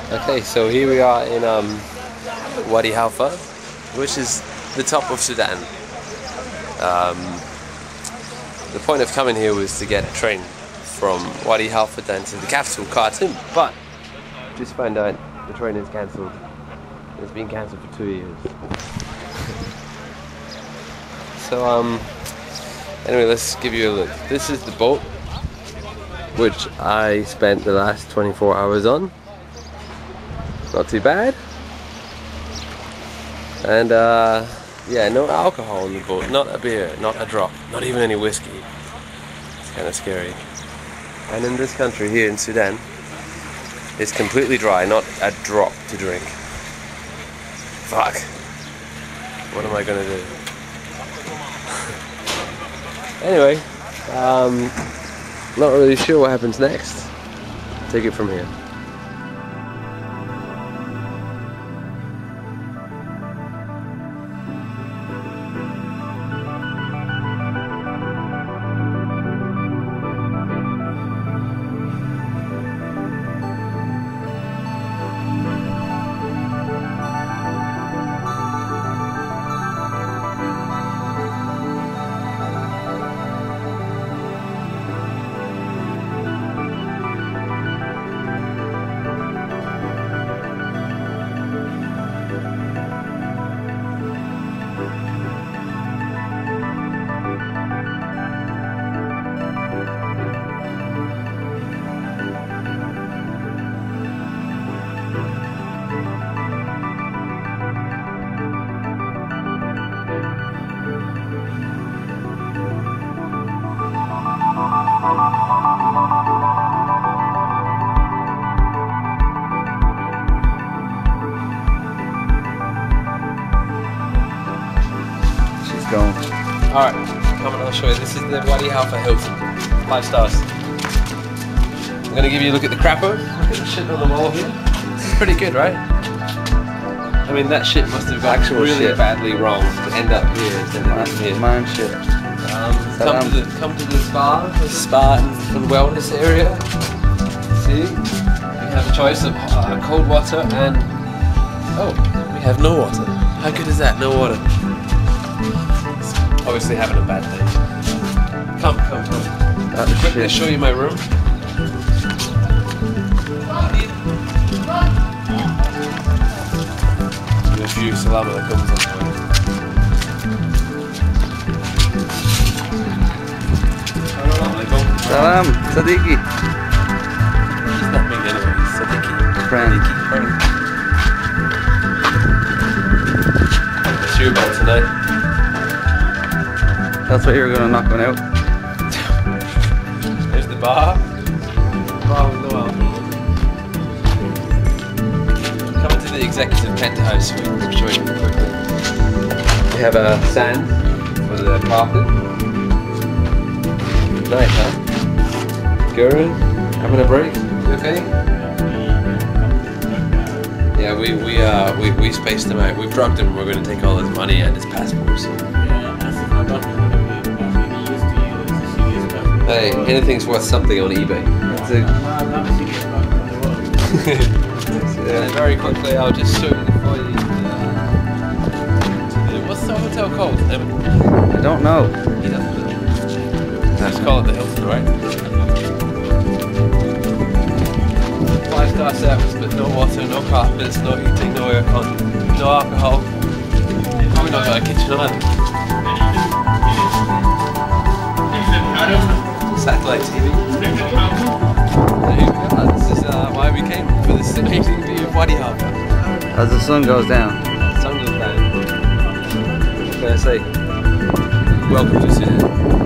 Okay, so here we are in Wadi Halfa, which is the top of Sudan. The point of coming here was to get a train from Wadi Halfa down to the capital, Khartoum, but just found out the train is cancelled. It's been cancelled for 2 years. So anyway, let's give you a look. This is the boat which I spent the last 24 hours on. Not too bad. And yeah, no alcohol on the boat, not a beer, not a drop, not even any whiskey. It's kind of scary. And in this country here in Sudan, it's completely dry, not a drop to drink. Fuck. What am I gonna do? Anyway, not really sure what happens next. Take it from here. Alright, come on, I'll show you. This is the Wadi Halfa Hilton. 5 stars. I'm gonna give you a look at the crapper. Look at the shit on the wall here. It's pretty good, right? I mean, that shit must have got actually really badly wrong to end up here instead of up here. Mine shit. Come to the spa and wellness area. See? We have a choice of cold water and... oh, we have no water. How good is that? No water. Obviously having a bad day. Come. Quickly show you my room. Give a few salam alaikums on the way. Salam, Sadiki. He's not me anyway, he's Sadiki. Friend. It's your bed tonight. That's what you were gonna knock one out. There's the bar. Bar with no alcohol. Coming to the executive penthouse suite. I'll show you quickly. We have a sand for the carpet. Nice, huh? Guru, having a break? You okay? Yeah, we spaced him out. We've drugged him. We're going to take all his money and his passport. So. Hey, anything's worth something on eBay. Yeah, very quickly, I'll just show you for you. What's the hotel called? I don't know. He doesn't know. Let's call it the Hilton, right? 5-star service, but no water, no carpets, no heating, no aircon, no alcohol. Probably not got a kitchen either. Satellite TV. This is why we came, for this amazing view of Wadi Halfa. As the sun goes down. The sun goes down. What can I say? Welcome to Sudan.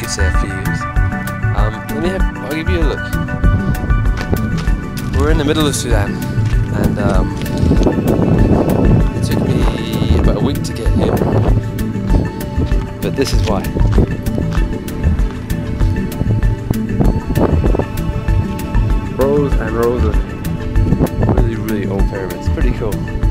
be safe for use. I'll give you a look. We're in the middle of Sudan, and it took me about a week to get here. But this is why. Rows and rows of really old pyramids. Pretty cool.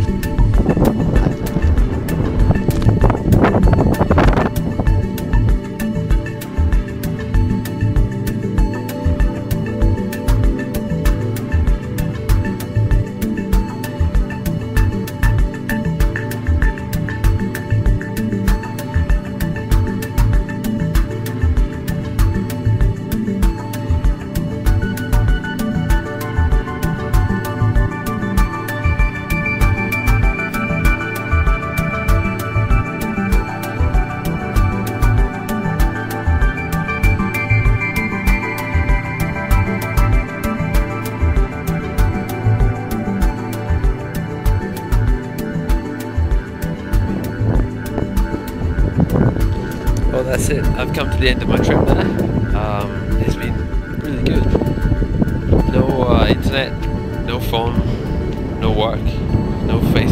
Well, that's it. I've come to the end of my trip now. It's been really good. No internet, no phone, no work, no Facebook.